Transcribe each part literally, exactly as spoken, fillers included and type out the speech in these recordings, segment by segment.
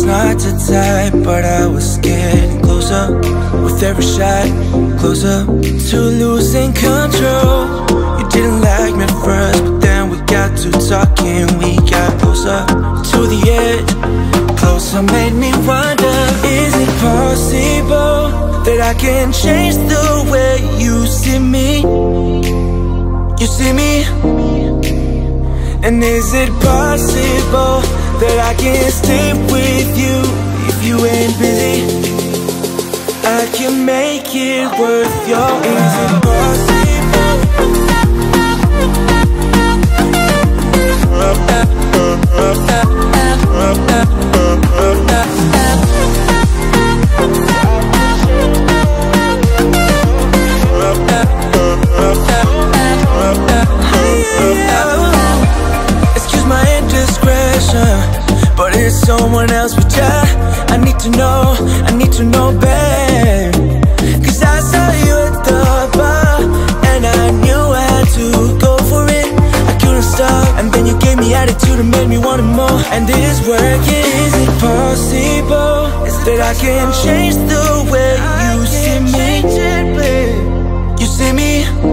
was not the type, but I was getting closer with every shot, closer to losing control. You didn't like me at first, but then we got to talking. We got closer to the edge, closer made me wonder, is it possible that I can change the way you see me? You see me? And is it possible that I can stay with you if you ain't busy? I can make it worth your while. Is it possible? Excuse my indiscretion, but it's someone else with ya. I need to know, I need to know, babe. Cause I saw you at the bar, and I knew I had to go for it. I couldn't stop, and then you gave me attitude and made me want it more. And it is working. Is it possible that I can change the way you see me? You see me?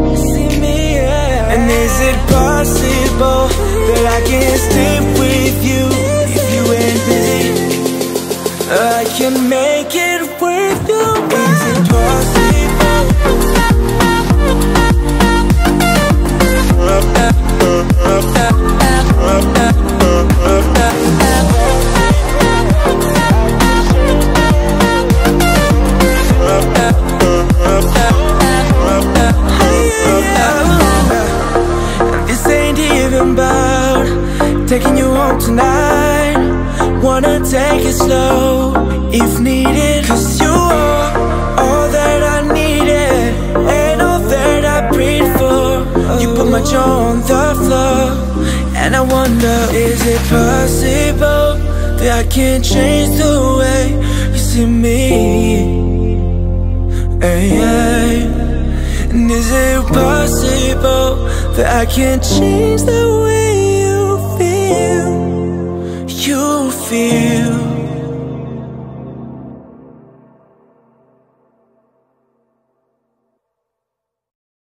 And is it possible that I can stay with you if you ain't busy? I can make it worth your while. Is it possible? This ain't even about taking you home tonight. Wanna take it slow if needed, cause you are all that I needed and all that I prayed for. You put my jaw on the floor, and I wonder, is it possible that I can change the way you see me? Hey, hey. And is it possible that I can change the way you feel? You feel